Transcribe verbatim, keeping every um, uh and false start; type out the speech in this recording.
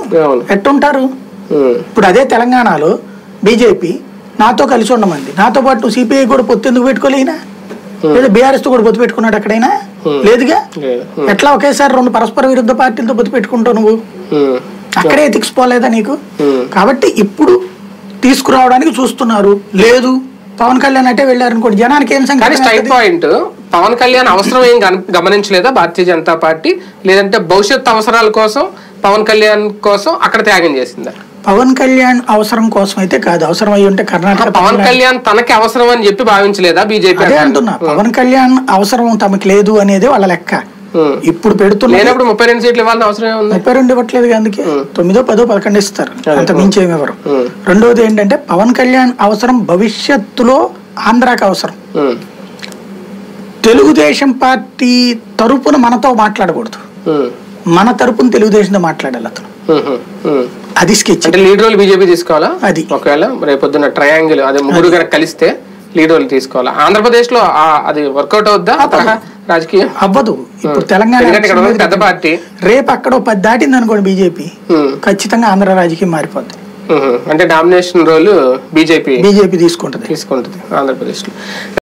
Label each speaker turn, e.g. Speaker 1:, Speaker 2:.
Speaker 1: ఎట్టుంటారు? ఇప్పుడు అదే తెలంగాణలో బీజేపీ నాతో కలిసి ఉండమంది, నాతో పాటు నువ్వు సిపిఐ కూడా పొత్తు ఎందుకు పెట్టుకోలేనా? లేదా బీఆర్ఎస్ తో కూడా పొత్తు పెట్టుకున్నాడు ఎక్కడైనా? లేదుగా. ఎట్లా ఒకేసారి రెండు పరస్పర విరుద్ధ పార్టీలతో పొత్తు పెట్టుకుంటావు నువ్వు? అక్కడే ఎథిక్స్ పోలేదా నీకు? కాబట్టి ఇప్పుడు తీసుకురావడానికి చూస్తున్నారు. లేదు పవన్ కళ్యాణ్ అంటే వెళ్ళారు అనుకోండి, జనానికి ఏం సంగతి?
Speaker 2: స్ట్రైట్ పాయింట్, పవన్ కళ్యాణ్ అవసరం ఏం గమనించలేదా భారతీయ జనతా పార్టీ? లేదంటే భవిష్యత్ అవసరాల కోసం పవన్ కళ్యాణ్ కోసం అక్కడ త్యాగం చేసిందా?
Speaker 1: పవన్ కళ్యాణ్ అవసరం కోసం అయితే కాదు, అవసరం అయ్యి ఉంటే కర్ణాటక
Speaker 2: పవన్ కళ్యాణ్ తనకి అవసరం అని చెప్పి భావించలేదా బీజేపీ?
Speaker 1: అదే అంటున్నా, పవన్ కళ్యాణ్ అవసరం తమకి లేదు అనేది వాళ్ళ లెక్క. ఇప్పుడు పెడుతున్నప్పుడు
Speaker 2: ముప్పై రెండు సీట్లు ఇవ్వాలని అవసరం ఉంది.
Speaker 1: ముప్పై రెండు ఇవ్వట్లేదు, అందుకే తొమ్మిదో పదో పదకొండు ఇస్తారు, అంత మించి ఏమి ఇవ్వరు. రెండోది ఏంటంటే పవన్ కళ్యాణ్ అవసరం భవిష్యత్తులో ఆంధ్రాకి అవసరం. తెలుగుదేశం పార్టీ తరపున మనతో మాట్లాడకూడదు, మన తరపున తెలుగుదేశంతో మాట్లాడాలి అతను. అది స్కెచ్.
Speaker 2: అంటే లీడ్ రోల్ బీజేపీ తీసుకోవాలా?
Speaker 1: అది
Speaker 2: ఒకవేళ రేపొద్దున ట్రయాంగిల్ అదే ముగ్గురు కనుక కలిస్తే లీడ్ రోల్ తీసుకోవాలా? ఆంధ్రప్రదేశ్ లో అది వర్కౌట్ అవుద్దా రాజకీయం?
Speaker 1: అవ్వదు. ఇప్పుడు తెలంగాణ
Speaker 2: పెద్ద పార్టీ,
Speaker 1: రేపు అక్కడ పది దాటింది అనుకోండి బీజేపీ, ఖచ్చితంగా ఆంధ్ర రాజకీయం మారిపోద్ది.
Speaker 2: అంటే డామినేషన్ రోల్ బీజేపీ
Speaker 1: బీజేపీ తీసుకుంటది
Speaker 2: తీసుకుంటది ఆంధ్రప్రదేశ్ లో.